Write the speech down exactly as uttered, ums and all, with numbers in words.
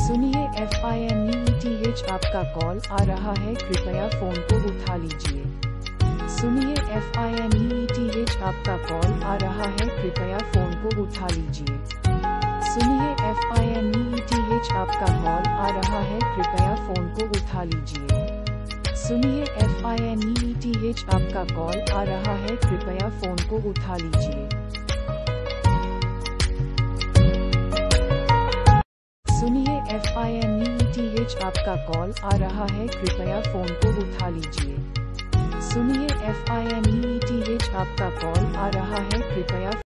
सुनिए F I N E T H आपका call आ रहा है, कृपया फोन को उठा लीजिए। सुनिए F I N E T H आपका कॉल आ रहा है, कृपया फोन को उठा लीजिए। सुनिए F I N E T H आपका कॉल आ रहा है, कृपया फोन को उठा लीजिए। सुनिए F I N E T H आपका कॉल आ रहा है, कृपया फोन को उठा लीजिए। सुनिए F I N E T H आपका कॉल आ रहा है, कृपया फोन को उठा लीजिए। सुनिए F I N E T H आपका कॉल आ रहा है, कृपया